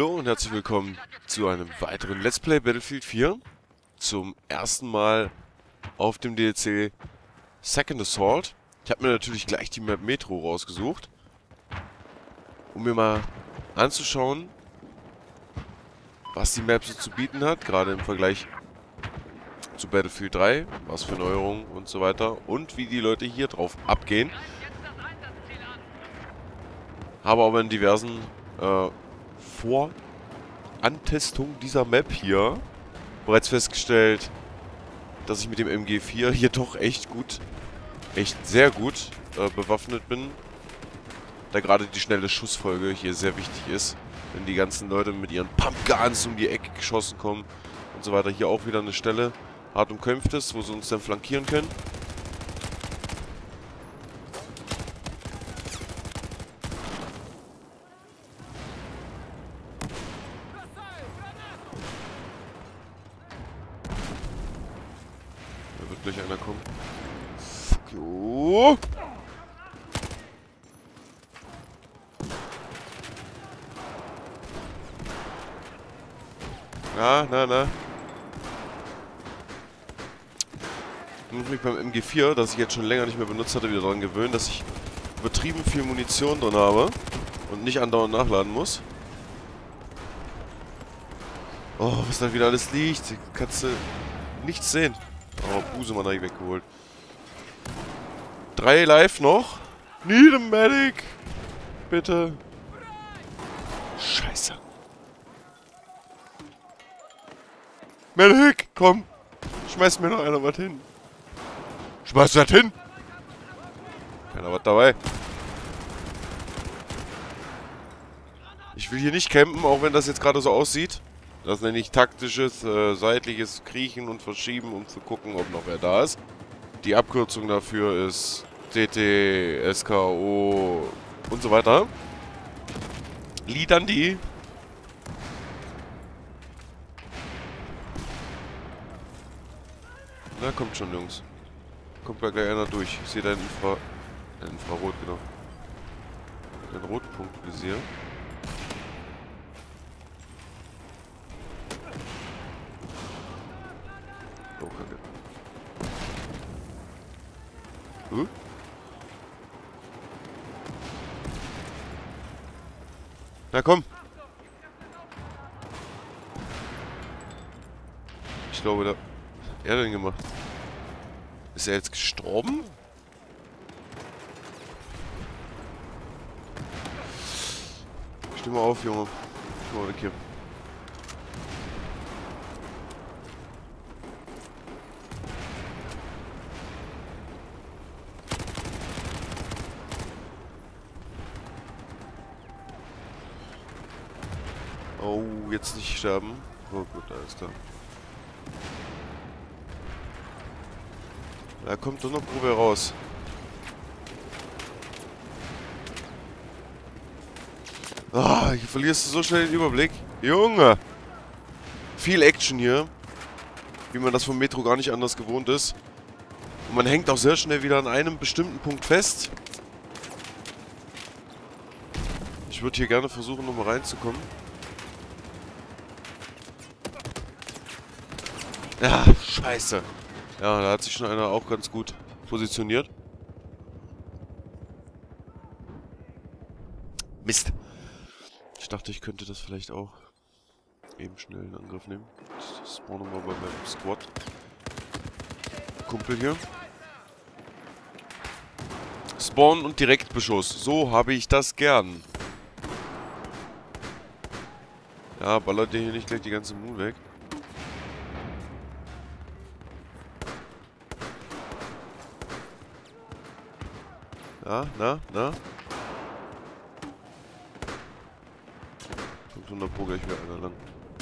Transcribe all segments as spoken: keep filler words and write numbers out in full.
Hallo und herzlich willkommen zu einem weiteren Let's Play Battlefield vier. Zum ersten Mal auf dem D L C Second Assault. Ich habe mir natürlich gleich die Map Metro rausgesucht, um mir mal anzuschauen, was die Map so zu bieten hat, gerade im Vergleich zu Battlefield drei, was für Neuerungen und so weiter und wie die Leute hier drauf abgehen. Habe aber in diversen äh, Vorantestungen dieser Map hier bereits festgestellt, dass ich mit dem M G vier hier doch echt gut, echt sehr gut äh, bewaffnet bin. Da gerade die schnelle Schussfolge hier sehr wichtig ist, wenn die ganzen Leute mit ihren Pumpguns um die Ecke geschossen kommen und so weiter. Hier auch wieder eine Stelle, hart umkämpft ist, wo sie uns dann flankieren können. Da wird gleich einer kommen. Fuck you. Na, na, na. Ich muss mich beim M G vier, das ich jetzt schon länger nicht mehr benutzt hatte, wieder daran gewöhnen, dass ich übertrieben viel Munition drin habe und nicht andauernd nachladen muss. Oh, was da wieder alles liegt. Kannst du nichts sehen. Oh, Busemann habe ich weggeholt. Drei live noch. Need a medic. Bitte. Scheiße. Medic, komm. Schmeiß mir noch einer was hin. Schmeiß das hin. Keiner was dabei. Ich will hier nicht campen, auch wenn das jetzt gerade so aussieht. Das nenne ich taktisches, äh, seitliches Kriechen und Verschieben, um zu gucken, ob noch wer da ist. Die Abkürzung dafür ist T T, S K O und so weiter. Liedern die. Na, kommt schon, Jungs. Kommt da gleich einer durch. Ich sehe dein Infra... Dein Infrarot, genau. Dein Rotpunktvisier. Oh, kacke. Huh? Na komm! Ich glaube, da... Was hat er denn gemacht? Ist er jetzt gestorben? Steh mal auf, Junge. Komm mal weg hier. Oh, jetzt nicht sterben. Oh gut, alles klar. Da kommt doch noch Probe raus. Ah, hier verlierst du so schnell den Überblick. Junge! Viel Action hier. Wie man das vom Metro gar nicht anders gewohnt ist. Und man hängt auch sehr schnell wieder an einem bestimmten Punkt fest. Ich würde hier gerne versuchen, nochmal reinzukommen. Ah, scheiße. Ja, da hat sich schon einer auch ganz gut positioniert. Mist. Ich dachte, ich könnte das vielleicht auch eben schnell in Angriff nehmen. Ich spawne mal bei meinem Squad. Kumpel hier. Spawn und Direktbeschuss. So habe ich das gern. Ja, ballert dir hier nicht gleich die ganze Moon weg. Ja, na, na. Kommt hundert Pro gleich wieder einer lang.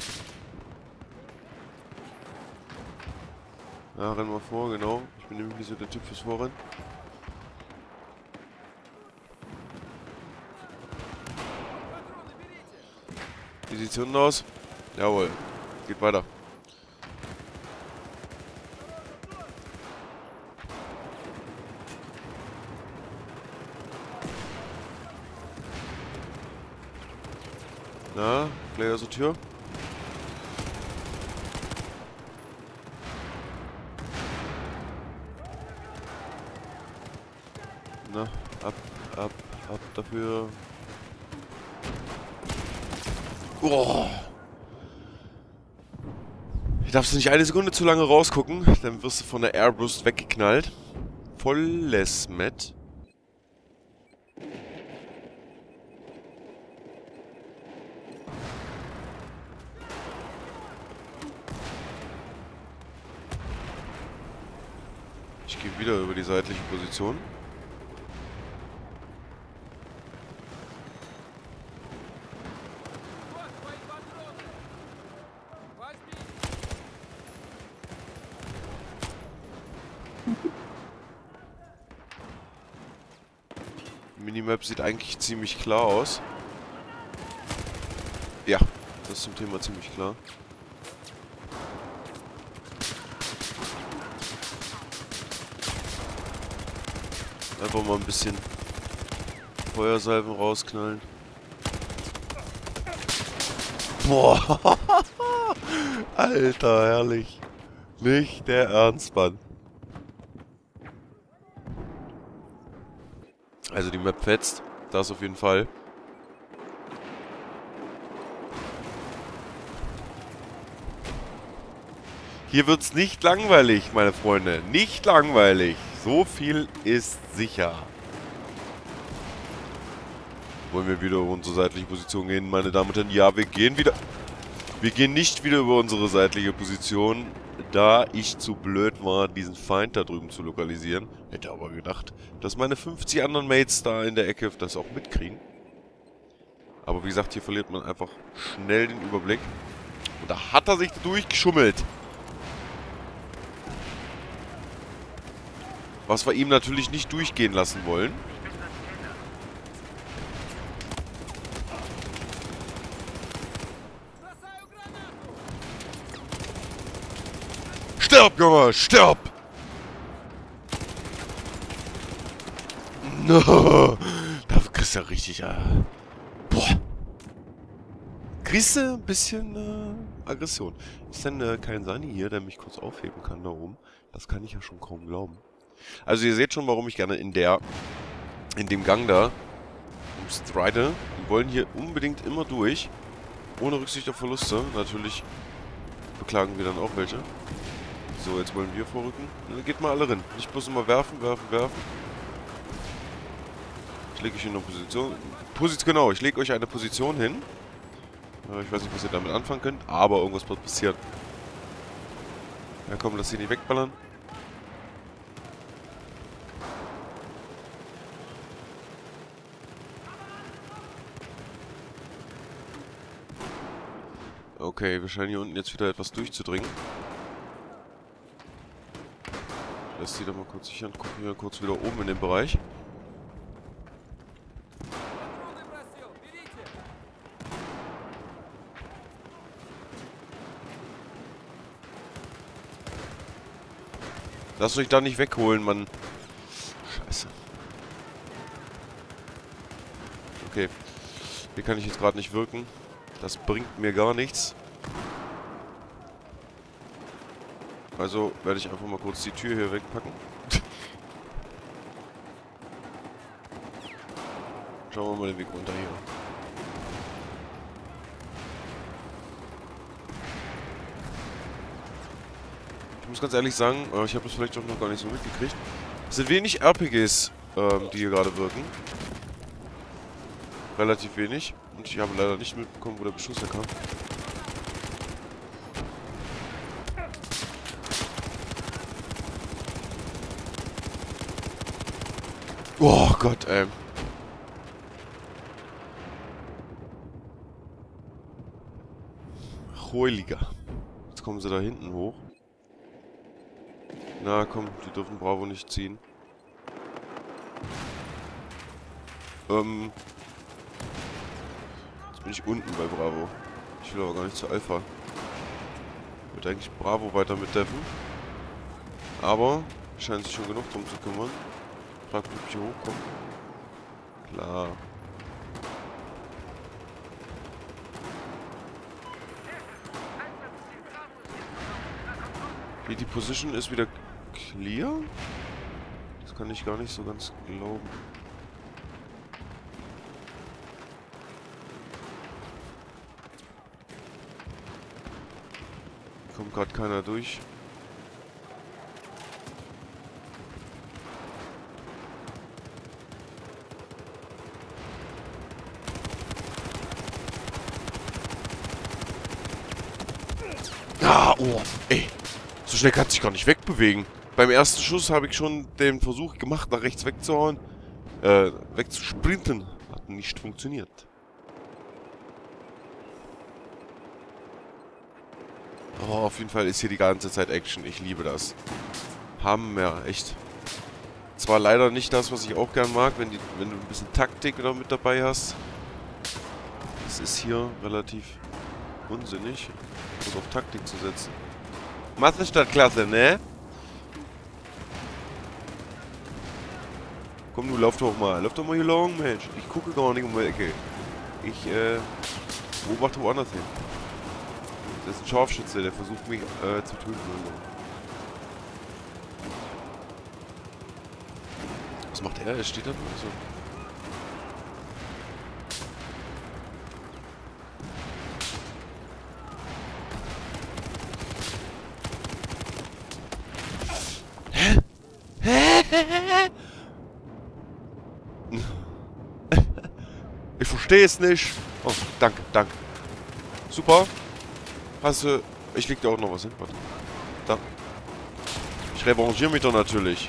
Ja, renn mal vor, genau. Ich bin nämlich nicht so der Typ fürs Vorrennen. Wie sieht's hier unten aus? Jawohl. Geht weiter. Na, gleich aus der Tür. Na, ab, ab, ab dafür. Oh. Ich darfst du nicht eine Sekunde zu lange rausgucken, dann wirst du von der Airburst weggeknallt. Volles Met. Ich gehe wieder über die seitliche Position. Minimap sieht eigentlich ziemlich klar aus. Ja, das ist zum Thema ziemlich klar. Einfach mal ein bisschen Feuersalven rausknallen. Boah! Alter, herrlich. Nicht der Ernst, Mann. Also die Map fetzt. Das auf jeden Fall. Hier wird's nicht langweilig, meine Freunde. Nicht langweilig. So viel ist sicher. Wollen wir wieder über unsere seitliche Position gehen, meine Damen und Herren? Ja, wir gehen wieder... Wir gehen nicht wieder über unsere seitliche Position, da ich zu blöd war, diesen Feind da drüben zu lokalisieren. Hätte aber gedacht, dass meine fünfzig anderen Mates da in der Ecke das auch mitkriegen. Aber wie gesagt, hier verliert man einfach schnell den Überblick. Und da hat er sich durchgeschummelt. Was wir ihm natürlich nicht durchgehen lassen wollen. Stirb, Junge, stirb! No, da kriegst du ja richtig, äh, boah. Kriegst du ein bisschen äh, Aggression. Ist denn äh, kein Sani hier, der mich kurz aufheben kann da oben? Das kann ich ja schon kaum glauben. Also ihr seht schon, warum ich gerne in der, in dem Gang da umstride. Wir wollen hier unbedingt immer durch. Ohne Rücksicht auf Verluste. Natürlich beklagen wir dann auch welche. So, jetzt wollen wir vorrücken. Dann geht mal alle rein. Nicht bloß immer werfen, werfen, werfen. Ich lege euch in eine Position. Position, genau, ich lege euch eine Position hin. Ich weiß nicht, was ihr damit anfangen könnt, aber irgendwas wird passieren. Ja komm, lass sie nicht wegballern. Okay, wir scheinen hier unten jetzt wieder etwas durchzudringen. Lass die da mal kurz sichern. Gucken wir kurz wieder oben in den Bereich. Lasst euch da nicht wegholen, Mann. Scheiße. Okay. Hier kann ich jetzt gerade nicht wirken. Das bringt mir gar nichts. Also werde ich einfach mal kurz die Tür hier wegpacken. Schauen wir mal den Weg runter hier. Ich muss ganz ehrlich sagen, ich habe das vielleicht auch noch gar nicht so mitgekriegt. Es sind wenig R P Gs, ähm, die hier gerade wirken. Relativ wenig. Und ich habe leider nicht mitbekommen, wo der Beschuss herkam. Oh Gott, ey. Heiliger. Jetzt kommen sie da hinten hoch. Na komm, die dürfen Bravo nicht ziehen. Ähm. Jetzt bin ich unten bei Bravo. Ich will aber gar nicht zu Alpha. Ich würde eigentlich Bravo weiter mitdeffen. Aber scheint sich schon genug drum zu kümmern. Frag mich, ob ich hier hochkomme. Klar. Okay, die Position ist wieder clear. Das kann ich gar nicht so ganz glauben. Kommt gerade keiner durch. Ah, oh, ey. So schnell kann sich gar nicht wegbewegen. Beim ersten Schuss habe ich schon den Versuch gemacht, nach rechts wegzuhauen. Äh, wegzusprinten. Hat nicht funktioniert. Aber auf jeden Fall ist hier die ganze Zeit Action. Ich liebe das. Hammer, echt. Zwar leider nicht das, was ich auch gern mag, wenn, die, wenn du ein bisschen Taktik wieder mit dabei hast. Das ist hier relativ unsinnig, das auf Taktik zu setzen. Mathe statt Klasse, ne? Komm, du lauf doch mal. Lauf doch mal hier lang, Mensch. Ich gucke gar nicht um die Ecke. Ich, äh, beobachte woanders hin. Das ist ein Scharfschütze, der versucht mich, äh, zu töten. Was macht er? Er steht da nur so. Ich verstehe es nicht. Oh, danke, danke. Super. Hast du... Ich leg dir auch noch was hin. Warte. Da. Ich revanchiere mich doch natürlich.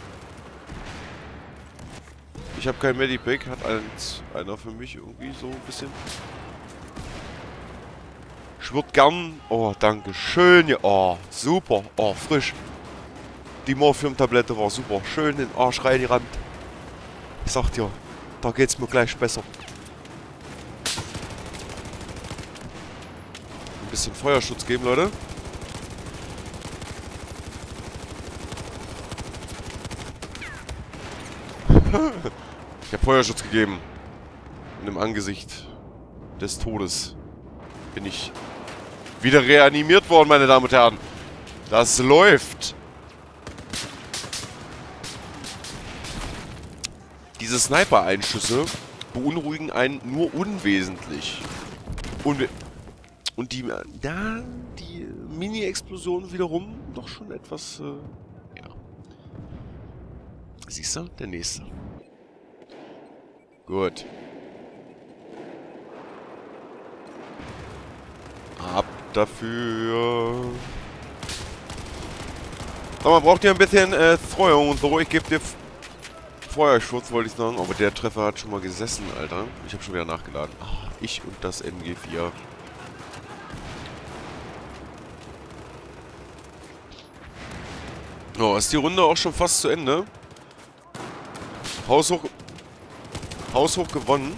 Ich habe kein Medipack. Hat eins, einer für mich irgendwie so ein bisschen. Ich würde gern... Oh, danke schön. Ja. Oh, super. Oh, frisch. Die Morphium-Tablette war super. Schön in den Arsch reingerannt. Ich sag dir, da geht's mir gleich besser. Ein bisschen Feuerschutz geben, Leute. Ich habe Feuerschutz gegeben. Und im Angesicht des Todes bin ich wieder reanimiert worden, meine Damen und Herren. Das läuft. Diese Sniper-Einschüsse beunruhigen einen nur unwesentlich. Und, und die, ja, die Mini-Explosion wiederum doch schon etwas, äh, ja. Siehst du? Der nächste. Gut. Ab dafür. Aber man braucht ja ein bisschen äh, Feuer und so. Ich gebe dir Feuerschutz, wollte ich sagen. Aber der Treffer hat schon mal gesessen, Alter. Ich habe schon wieder nachgeladen. Ach, ich und das M G vier. Oh, ist die Runde auch schon fast zu Ende. Haushoch... Haushoch gewonnen.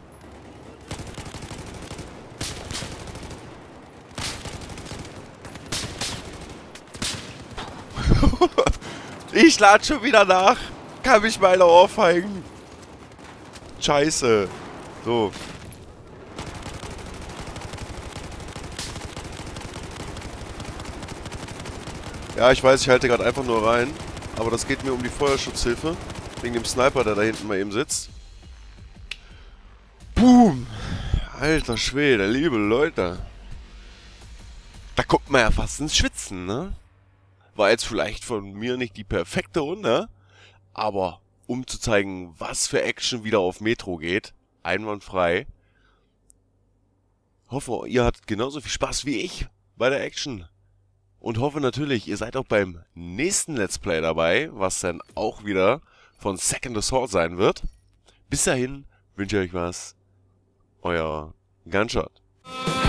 Ich lade schon wieder nach. Kann mich mal aufhängen. Scheiße. So. Ja, ich weiß, ich halte gerade einfach nur rein. Aber das geht mir um die Feuerschutzhilfe. Wegen dem Sniper, der da hinten mal eben sitzt. Boom. Alter Schwede, liebe Leute. Da kommt man ja fast ins Schwitzen, ne? War jetzt vielleicht von mir nicht die perfekte Runde, aber um zu zeigen, was für Action wieder auf Metro geht, einwandfrei. Hoffe, ihr hattet genauso viel Spaß wie ich bei der Action. Und hoffe natürlich, ihr seid auch beim nächsten Let's Play dabei, was dann auch wieder von Second Assault sein wird. Bis dahin wünsche ich euch was. Euer Gunshot.